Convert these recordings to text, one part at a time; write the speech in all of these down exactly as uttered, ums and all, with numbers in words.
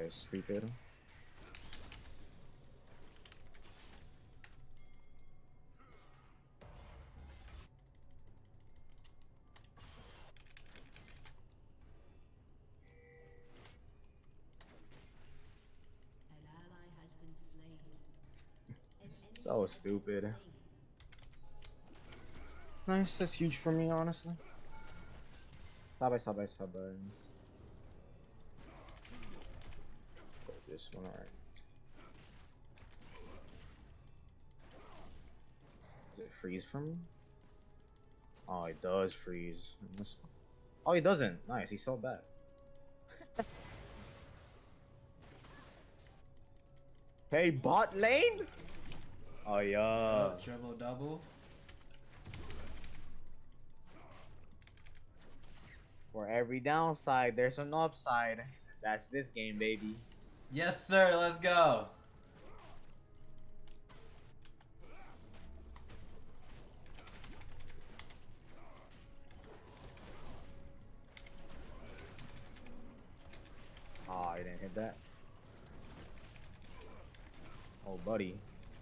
is stupid. So stupid. Nice, that's huge for me, honestly. Sabay, sabay, sabay. Go this one, alright. Does it freeze for me? Oh, it does freeze. Oh, he doesn't. Nice, he's so bad. Hey, bot lane? Oh, yeah. Oh, triple double. For every downside, there's an upside. That's this game, baby. Yes, sir. Let's go. Oh, I didn't hit that. Oh, buddy.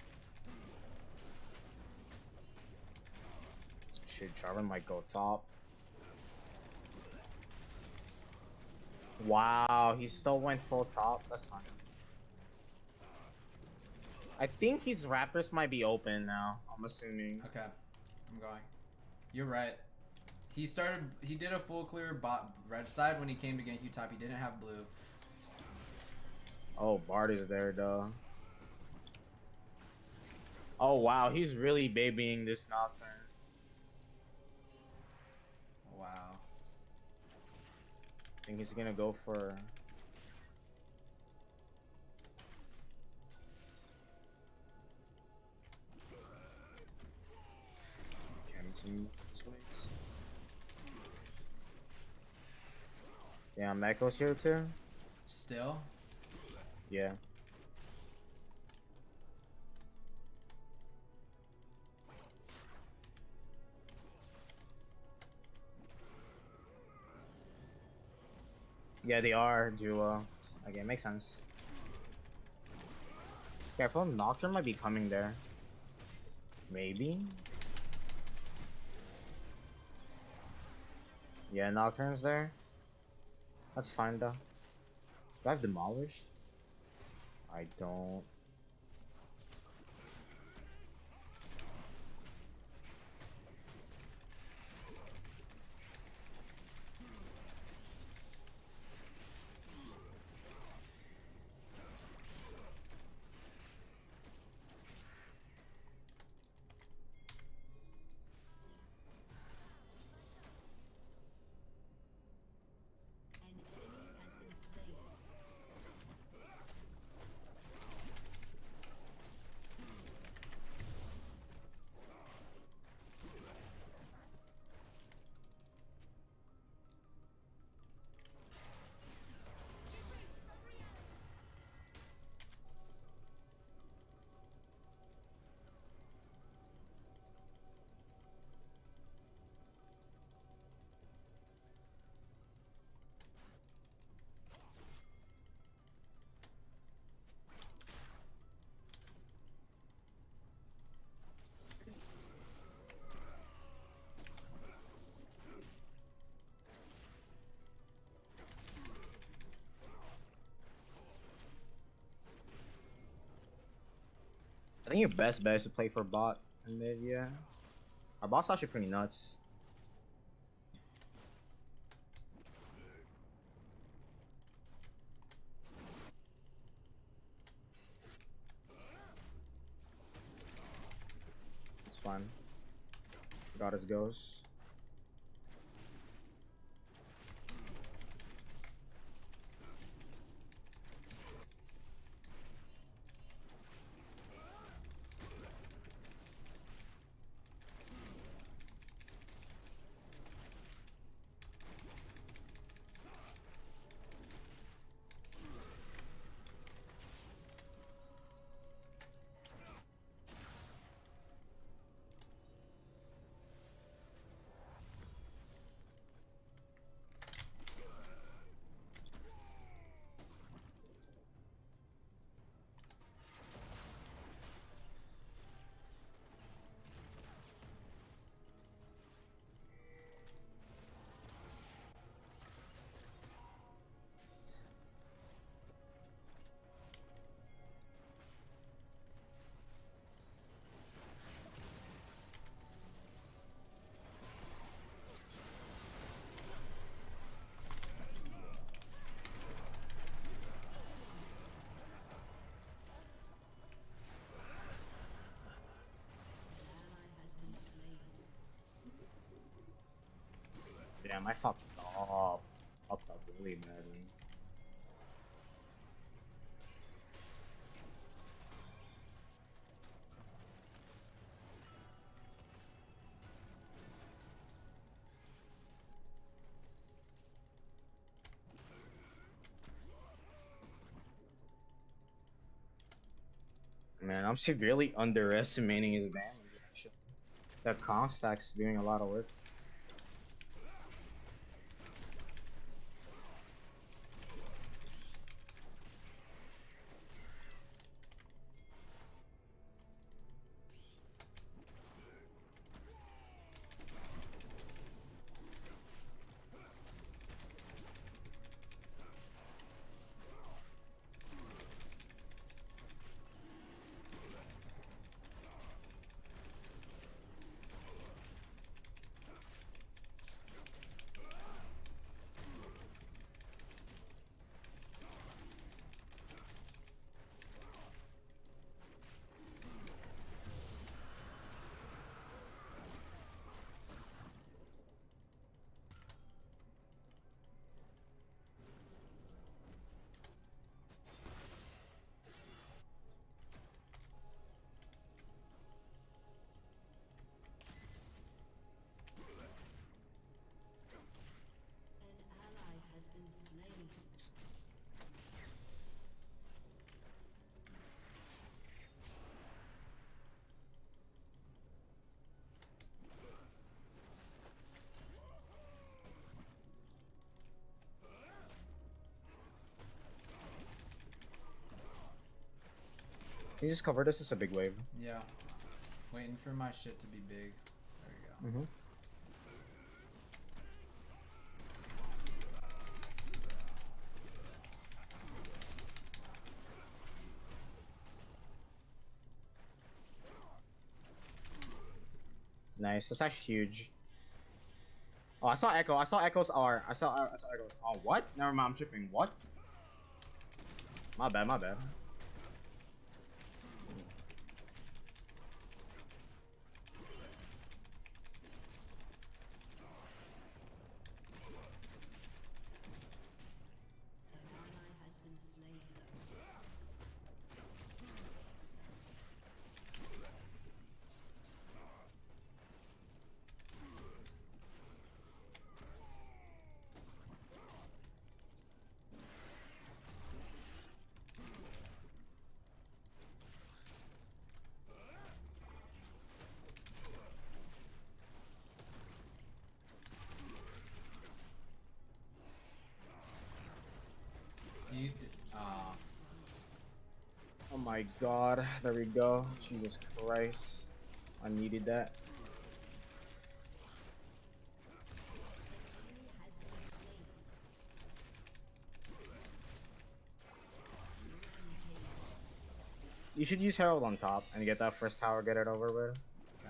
Shit, Jarvan might go top. Wow, he still went full top. That's fine. I think his Raptors might be open now. I'm assuming. Okay, I'm going. You're right. He started. He did a full clear bot red side when he came to gank you top. He didn't have blue. Oh, Bard is there though. Oh wow, he's really babying this Nocturne. Wow. I think he's gonna go for. Some ways. Yeah, Mecho's here too. Still? Yeah. Yeah, they are duo. Okay, makes sense. Careful, Nocturne might be coming there. Maybe. Yeah, Nocturne's there. That's fine though. Do I have Demolished? I don't. I think your best bet is to play for bot in mid, yeah. Our bot's actually pretty nuts. It's fine. Got his ghost. Damn, I fucked up. Fucked up really badly. Man, I'm severely underestimating his damage. Actually, that comp stack's doing a lot of work. Can you just cover this? It's a big wave. Yeah. Waiting for my shit to be big. There we go. Mm-hmm. Nice. That's actually huge. Oh, I saw Echo. I saw Echo's R. I saw. I saw Echo. Oh, what? Never mind. I'm tripping. What? My bad. My bad. You d uh, Oh my god. There we go. Jesus Christ. I needed that. You should use Herald on top and get that first tower, get it over with. okay.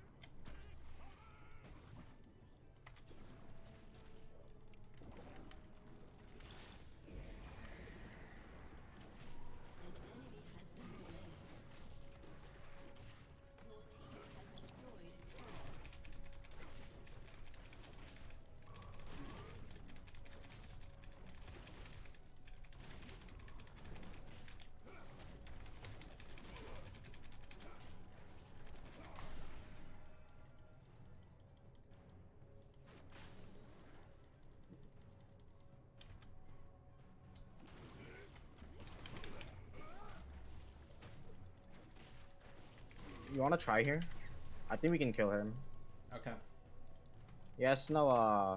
You wanna try here? I think we can kill him. Okay. Yes, no, uh...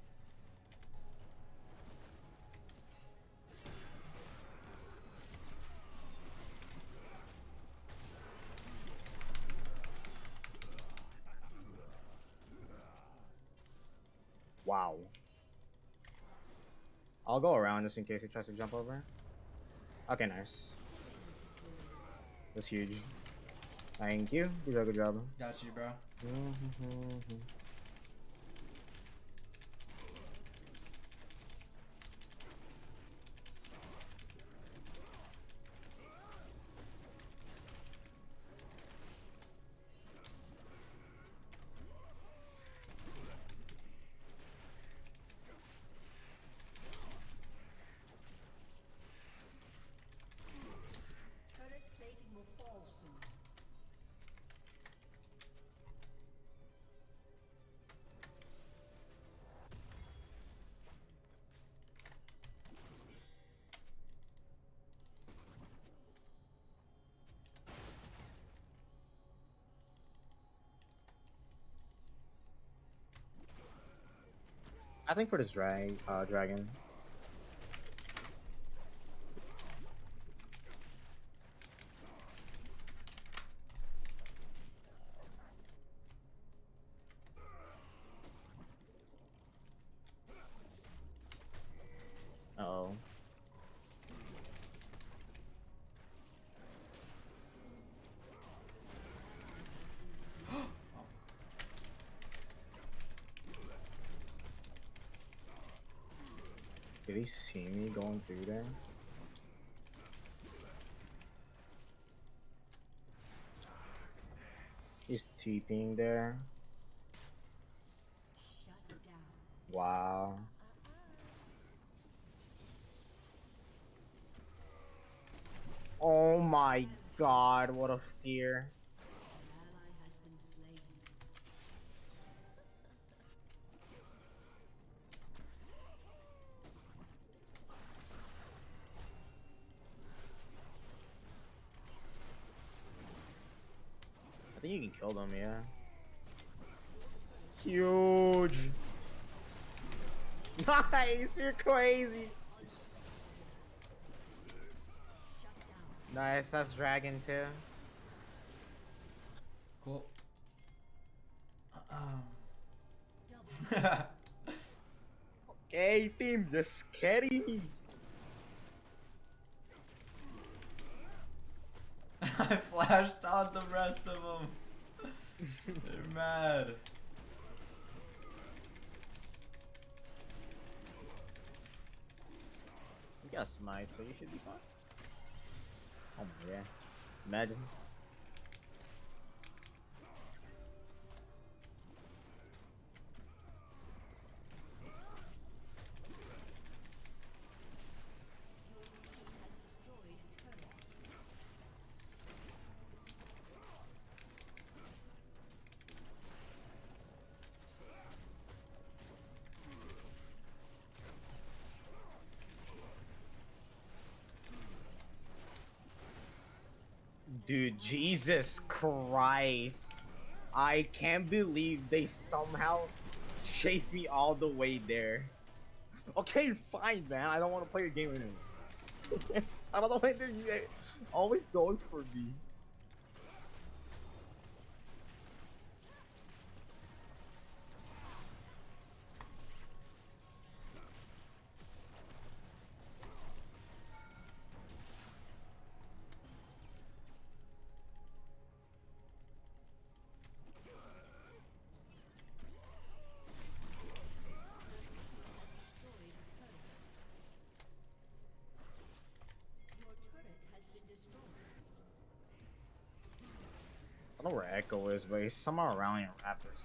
Wow. I'll go around just in case he tries to jump over. Okay, nice. That's huge. Thank you. You did a good job. Got you, bro. I think for this drag, uh, dragon. Uh oh. Did he see me going through there? He's TPing there. Wow. Oh my god, what a fear. I think you can kill them, yeah. Huge. Nice, you're crazy. Nice, that's dragon too. Cool. Um. Okay, team, just carry me. I flashed on the rest of them. They're mad. You got smite, so you should be fine. Oh my god. Imagine. Dude, Jesus Christ. I can't believe they somehow chased me all the way there. Okay, fine, man. I don't want to play the game anymore. I don't know why they're always going for me. I don't know where Echo is, but he's somewhere around here, Raptors.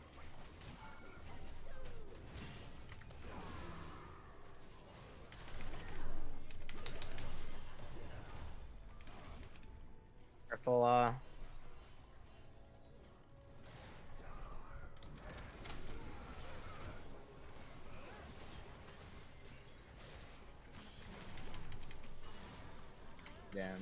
Careful, uh... Damn.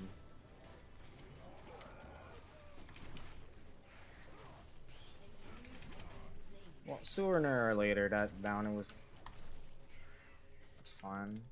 Well, sooner or later, that downing was... It's fine.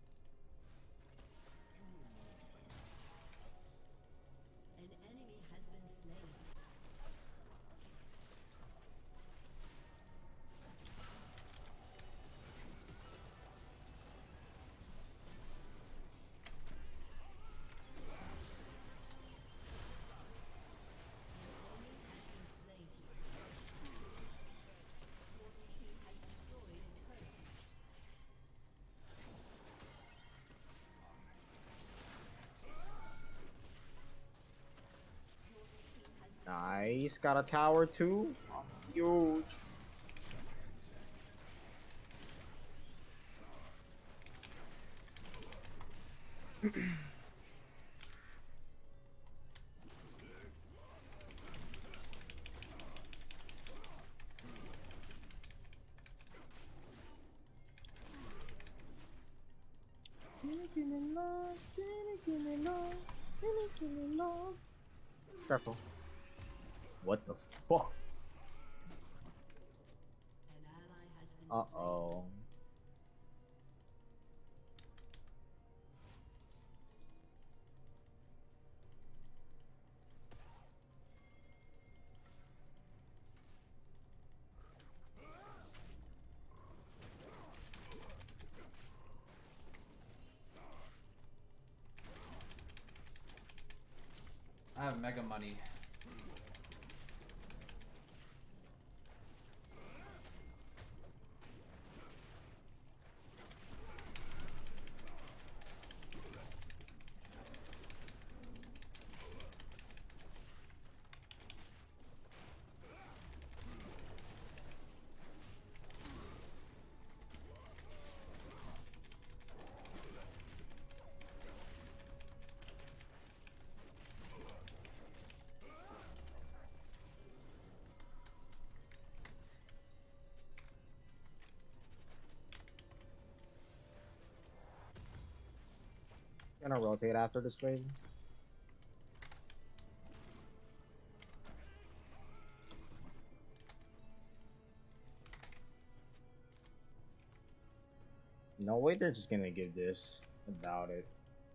Nice, got a tower too. Huge. Careful. What the fuck? Uh-oh. I have mega money. Gonna rotate after this wave. No way they're just gonna give this about it.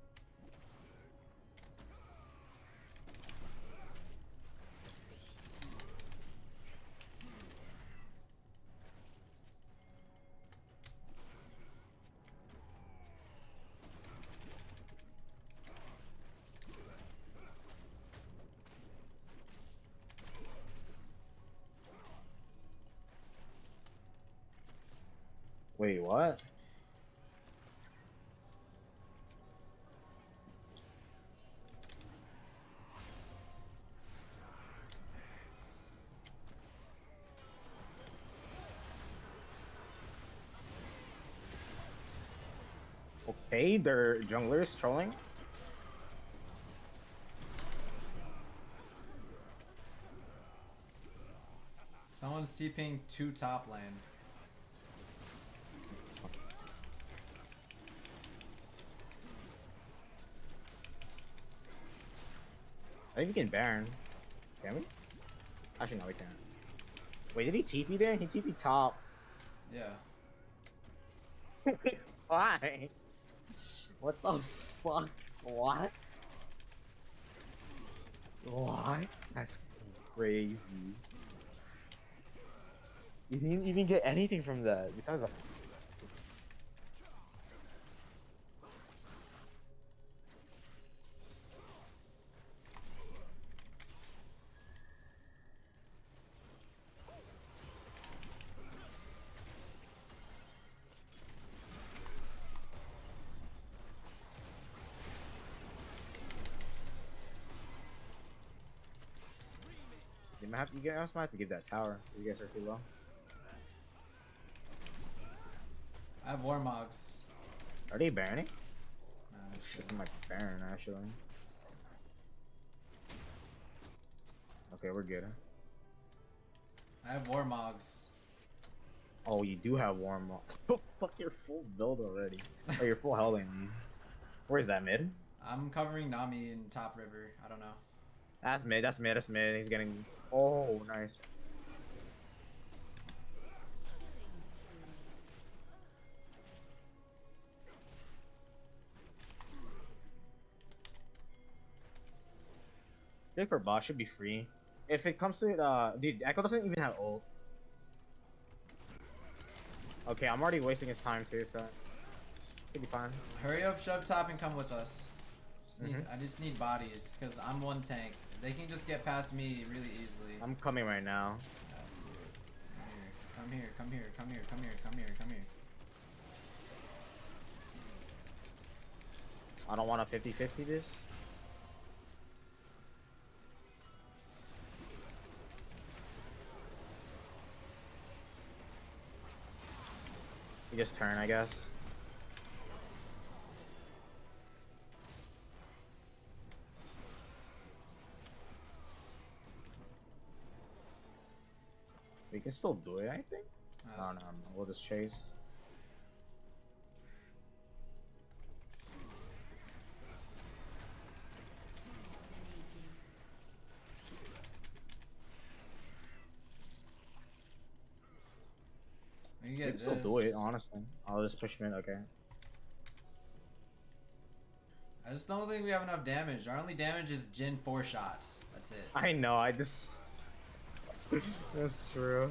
Wait, what? Okay, their jungler is trolling. Someone's TPing to top lane. I think we can Baron. Can we? Actually, no, we can't. Wait, did he T P there? He T P top. Yeah. Why? What the fuck? What? What? That's crazy. You didn't even get anything from that besides a. You might have to, you guys might have to give that tower. You guys are too low. I have Warmogs. Are they Baroning? Nah, Shit, my Baron actually. Okay, we're good. I have Warmogs. Oh, you do have warm up. Oh, fuck, you're full build already. Oh, you're full health. Where's that mid? I'm covering Nami in top river. I don't know. That's mid. That's mid. That's mid. He's getting. Oh, nice. I think for boss should be free. If it comes to uh, dude, Echo doesn't even have ult. Okay, I'm already wasting his time too, so should be fine. Hurry up, shove top, and come with us. Just need, Mhm. I just need bodies, because I'm one tank. They can just get past me really easily. I'm coming right now. That's it. Come here, come here, come here, come here, come here, come here. I don't want a fifty fifty this. You just turn, I guess. We can still do it, I think. Uh, No, no, no. We'll just chase. We can You get can still do it, this. honestly. I'll just push mid, okay. I just don't think we have enough damage. Our only damage is Jin four shots. That's it. I know, I just... That's true.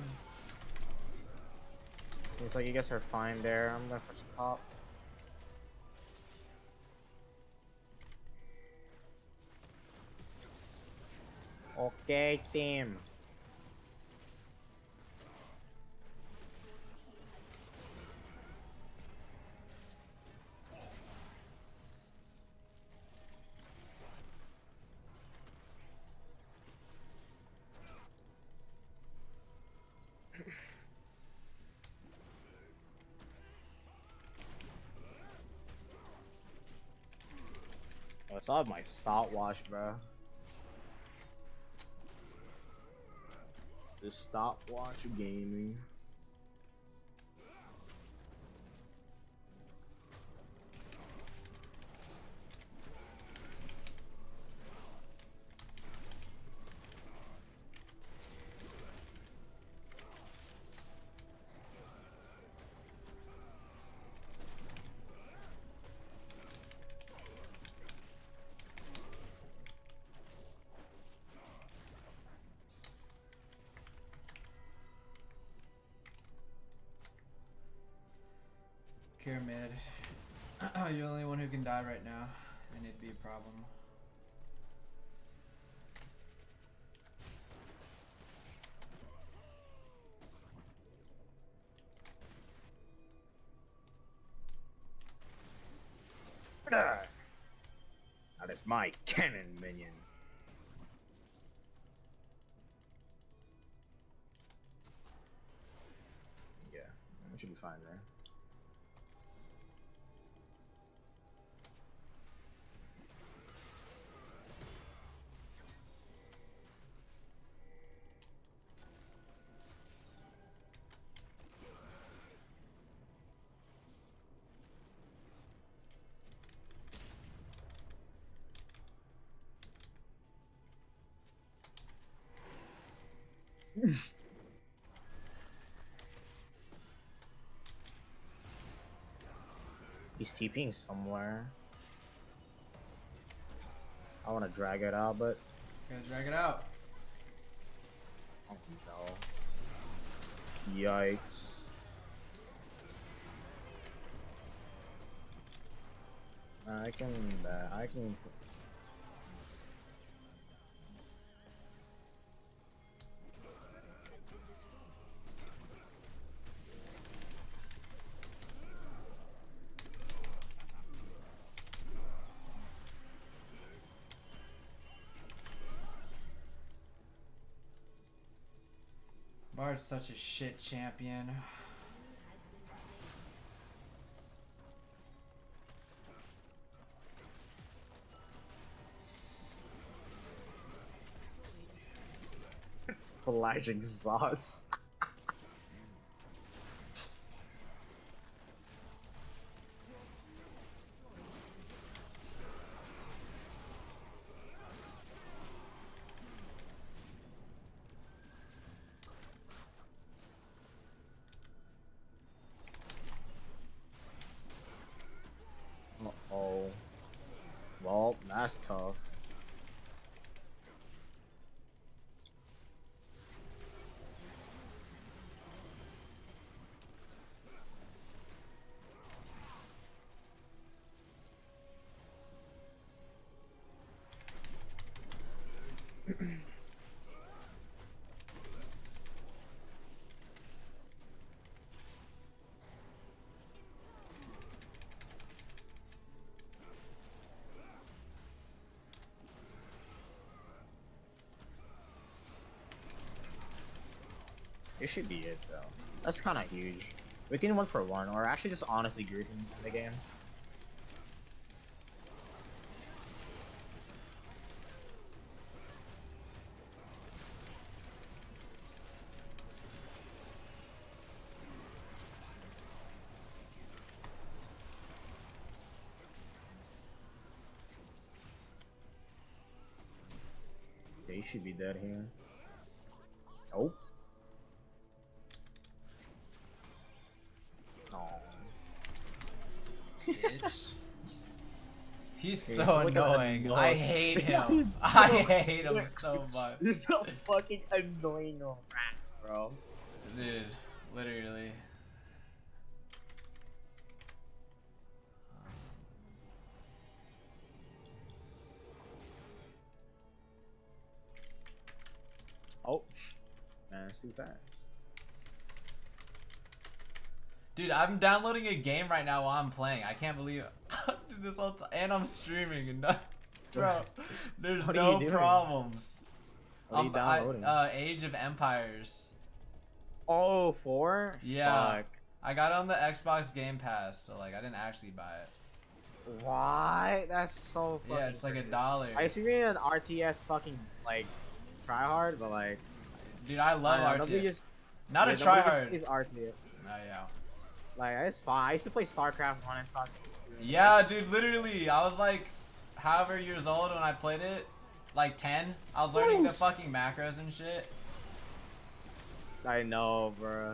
Seems like you guys are fine there. I'm gonna push top. Okay, team. Oh, it's all my stopwatch, bro. The stopwatch gaming. Cure mid. You're the only one who can die right now, and it'd be a problem. That is my cannon minion. Yeah, we should be fine there. He's TPing somewhere. I want to drag it out, but Gotta drag it out. oh no! Yikes! I can. Uh, I can. Bard's such a shit champion. Flash exhaust. Uh oh. Well, that's tough. It should be it though. That's kind of huge. We can one for one, or actually just honestly group in the game. They should be dead here. Oh. He's He's so like an annoying. annoying- I hate He's him. so- I hate him so much. He's a fucking annoying rat, bro. Dude, literally. Oh, man, it's too fast. Dude, I'm downloading a game right now while I'm playing. I can't believe I do this all time. And I'm streaming and not, bro. There's What are no you doing? problems. What are you Um, I- downloading? uh, Age of Empires. Oh, four? Yeah. Fuck. I got it on the Xbox Game Pass, so like I didn't actually buy it. Why? That's so fucking Yeah, it's like a crazy. dollar. I used to be an R T S fucking like try hard, but like Dude, I love I don't know, nobody R T S. just Not yeah, a nobody just tryhard. plays R T S. Oh yeah. Like it's fine. I used to play StarCraft one and StarCraft two. Yeah, dude, literally, I was like, however years old when I played it, like ten. I was learning the Oof. fucking macros and shit. I know, bro.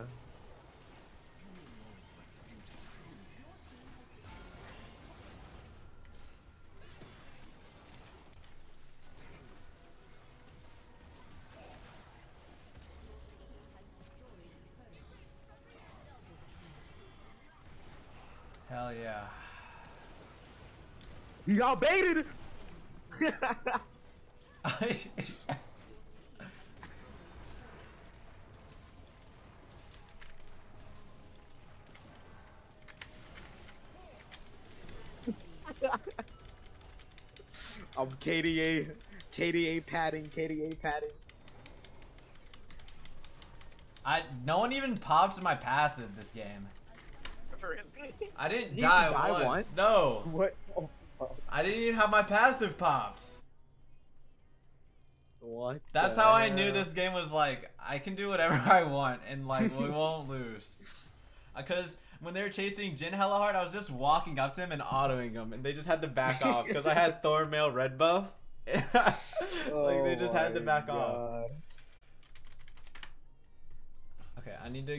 Hell yeah. He got baited. I'm K D A, K D A padding, K D A padding. I no one even popped my passive this game. I didn't Did you die, die once. once? No, What? Oh, oh. I didn't even have my passive popped. What? That's the how I knew hell? this game was like, I can do whatever I want and like we won't lose. Because when they were chasing Jin hella hard, I was just walking up to him and autoing him, and they just had to back off because I had Thornmail red buff. Like they just had to Oh back my off. God. Okay, I need to